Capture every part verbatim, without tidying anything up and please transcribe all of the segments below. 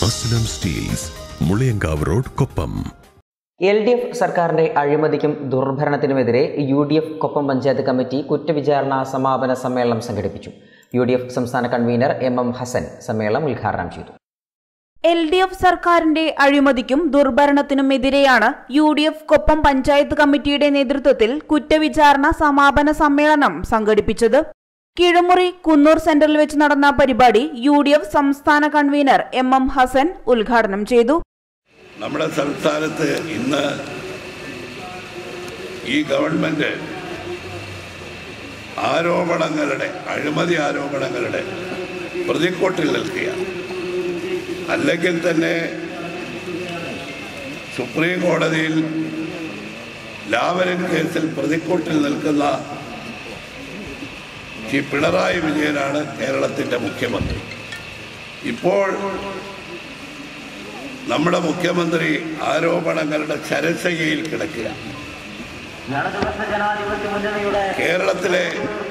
Aslam steels, Mulayankavu road, Koppam. L D F സർക്കാരിന്റെ അഴിമതിക്കും ദുർഭരണത്തിനുമെതിരെ U D F Koppam panchayat committee കുറ്റവിചാരണ സമാപന സമ്മേളനം സംഘടിപ്പിച്ചു. യു ഡി എഫ് സംസ്ഥാന കൺവീനർ എം എം ഹസൻ സമ്മേളനം ഉദ്ഘാടനം ചെയ്തു. എൽ ഡി എഫ് സർക്കാരിന്റെ അഴിമതിക്കും ദുർഭരണത്തിനുമെതിരെയാണ് U D F Koppam panchayat കമ്മിറ്റിയുടെ നേതൃത്വത്തിൽ കുറ്റവിചാരണ സമാപന സമ്മേളനം സംഘടിപ്പിച്ചത്. കിഴമുറി കുന്നൂർ സെന്ററിൽ വെച്ച് നടന്ന പരിപാടി യു ഡി എഫ് സംസ്ഥാന കൺവീനർ എം എം ഹസൻ ഉദ്ഘാടനം ചെയ്തു. നമ്മുടെ സംസ്ഥാനത്ത് ഇന്ന് ഈ ഗവൺമെന്റ് ആരോപണങ്ങളുടെ അഴിമതി ആരോപണങ്ങളുടെ പ്രതിക്കൂട്ടിൽ നിൽക്കുകയാണ്. അല്ലെങ്കിൽ തന്നെ സുപ്രീം കോടതിയിൽ ലാവലിൻ കേസിൽ പ്രതിക്കൂട്ടിൽ നിൽക്കുന്ന ശ്രീ പിണറായി വിജയനാണ് കേരളത്തിൻ്റെ മുഖ്യമന്ത്രി. ഇപ്പോൾ നമ്മുടെ മുഖ്യമന്ത്രി ആരോപണങ്ങളുടെ ചരശയിൽ കിടക്കുക. കേരളത്തിലെ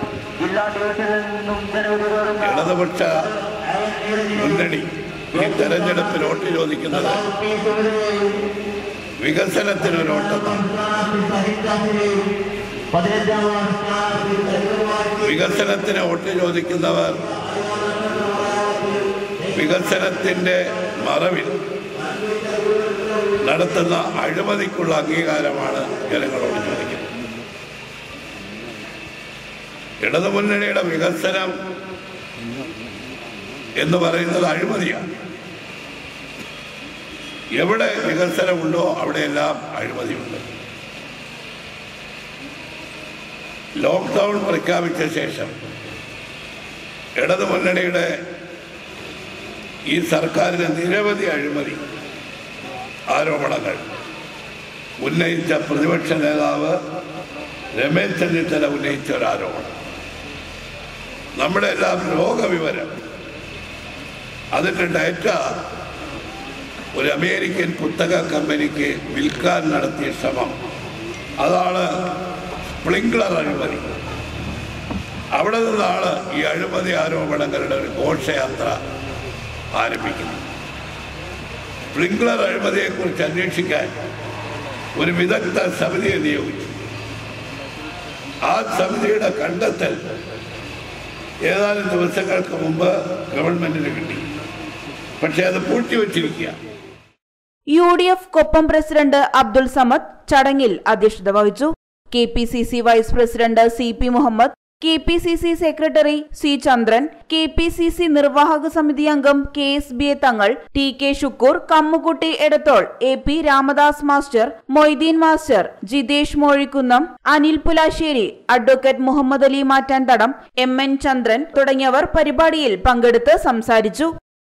ഇടതുപക്ഷ മുന്നണി ഈ തെരഞ്ഞെടുപ്പിൽ വോട്ട് ചോദിക്കുന്നത് വികസനത്തിനൊരോട്ടമാണ്. വികസനത്തിന് വോട്ട് ചോദിക്കുന്നവർ വികസനത്തിന്റെ മറവിൽ നടത്തുന്ന അഴിമതിക്കുള്ള അംഗീകാരമാണ് ജനങ്ങളോട് ചോദിക്കുന്നത്. ഇടതുമുന്നണിയുടെ വികസനം എന്ന് പറയുന്നത് അഴിമതിയാണ്. എവിടെ വികസനമുണ്ടോ അവിടെയെല്ലാം അഴിമതിയുണ്ട്. ലോക്ക്ഡൗൺ പ്രഖ്യാപിച്ച ശേഷം ഇടതുമുന്നണിയുടെ ഈ സർക്കാരിന് നിരവധി അഴിമതി ആരോപണങ്ങൾ ഉന്നയിച്ച പ്രതിപക്ഷ നേതാവ് രമേശ് ചെന്നിത്തല ഉന്നയിച്ച ഒരാരോപണം, നമ്മുടെ എല്ലാം ലോകവിവരം, അതിൻ്റെ ഡാറ്റ ഒരു അമേരിക്കൻ കുത്തക കമ്പനിക്ക് വിൽക്കാൻ നടത്തിയ ശ്രമം, അതാണ് സ്പ്രിംഗ്ലർ അഴിമതി. അവിടെ നിന്നാണ് ഈ അഴിമതി ആരോപണങ്ങളുടെ ഒരു ഘോഷയാത്ര ആരംഭിക്കുന്നത്. സ്പ്രിംഗ്ലർ അഴിമതിയെക്കുറിച്ച് അന്വേഷിക്കാൻ ഒരു വിദഗ്ധ സമിതിയെ നിയോഗിച്ചു. ആ സമിതിയുടെ കണ്ടെത്തൽ ഏതാനും ദിവസങ്ങൾക്ക് മുമ്പ് ഗവൺമെന്റിന് കിട്ടി. പക്ഷേ അത് പൂഴ്ത്തിവെച്ചിരിക്കുക. U D F Koppam president Abdul Samad ചടങ്ങിൽ അധ്യക്ഷത വഹിച്ചു. K P C C vice president C P Muhammad, K P C C secretary C Chandran, K P C C നിർവാഹക സമിതി അംഗം K S B A Thangal, T K Shukoor, Kammukutty Edathol, A P Ramadas master, Moideen master, Jithesh Mozhikkunnam, Anil Pulasseri, advocate Muhammad Ali Mattanthadam, M N Chandran തുടങ്ങിയവർ പരിപാടിയിൽ പങ്കെടുത്ത് സംസാരിച്ചു.